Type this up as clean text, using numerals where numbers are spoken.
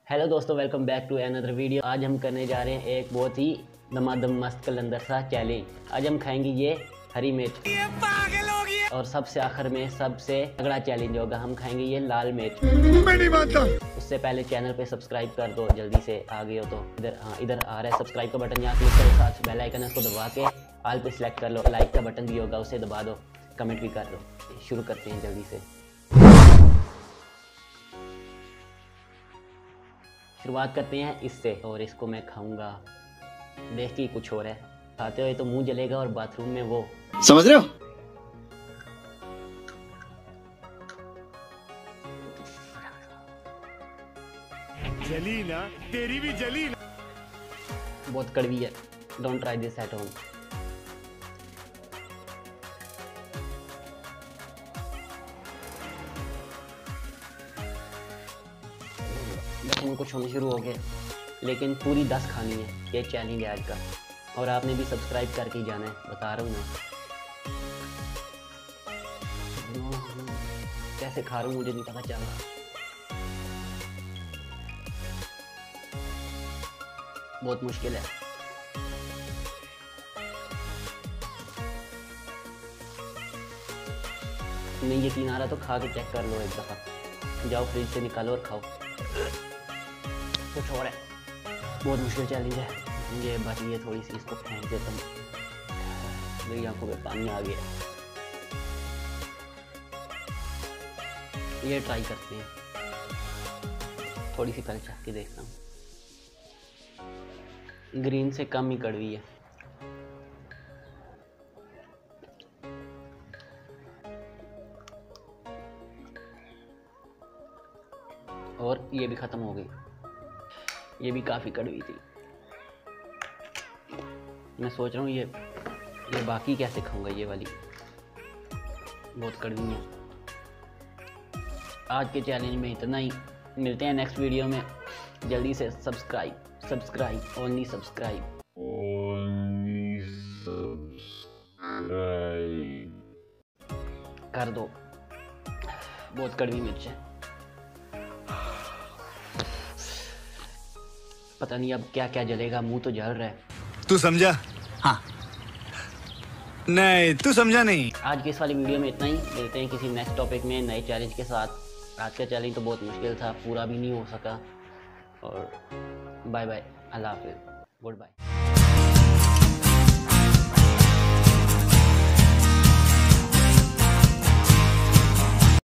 Hello दोस्तों, welcome back to another video. आज हम करने जा रहे हैं एक बहुत ही दमादम मस्त कलंदर सा चैलेंज। आज हम खाएंगे ये हरी मिर्च, ये पागल हो गया। और सबसे आखिर में सबसे तगड़ा चैलेंज होगा, हम खाएंगे ये लाल मिर्च। मैं नहीं मानता। उससे पहले चैनल पे सब्सक्राइब कर दो, जल्दी से आ गए हो तो इधर आ रहा है सब्सक्राइब का बटन, यहाँ क्लिक करो, साथ बेल आइकन है उसको दबा के ऑल पे सिलेक्ट कर लो। लाइक का बटन भी होगा, उसे दबा दो, कमेंट भी कर दो। शुरू करते हैं जल्दी से। शुरुआत करते हैं इससे, और इसको मैं खाऊंगा। देख के कुछ हो रहा है, खाते हुए तो मुंह जलेगा और बाथरूम में वो, समझ रहे हो? जली ना, तेरी भी जली ना। बहुत कड़वी है। Don't try this at home. बस कुछ होने शुरू हो गए, लेकिन पूरी 10 खानी है। ये चैलेंज है आज का, और आपने भी सब्सक्राइब करके ही जाना है, बता रहा हूँ मैं। कैसे खा रहा हूँ मुझे नहीं पता चल रहा। बहुत मुश्किल है। नहीं यकीन आ रहा तो खा के चेक कर लो एक दफ़ा। जाओ फ्रिज से निकालो और खाओ। कुछ और है, बहुत मुश्किल चैलेंज है। ये बच गई है थोड़ी सी, इसको फेंक देता हूँ। मेरी आंखों में पानी आ गया। ये ट्राई करते हैं, थोड़ी सी पहले चख के देखता हूँ। ग्रीन से कम ही कड़वी है। और ये भी ख़त्म हो गई। ये भी काफ़ी कड़वी थी। मैं सोच रहा हूँ ये बाकी कैसे खाऊंगा। ये वाली बहुत कड़वी है। आज के चैलेंज में इतना ही। मिलते हैं नेक्स्ट वीडियो में। जल्दी से सब्सक्राइब ओनली सब्सक्राइब कर दो। बहुत कड़वी मिर्च है। पता नहीं अब क्या क्या जलेगा, मुंह तो जल रहा है। तू समझा? हाँ। नहीं, तू समझा नहीं। आज की इस वाली वीडियो में इतना ही। मिलते हैं किसी नेक्स्ट टॉपिक में नए चैलेंज के साथ। आज का चैलेंज तो बहुत मुश्किल था, पूरा भी नहीं हो सका। और बाय बाय, अल्लाह हाफिज़, गुड बाय।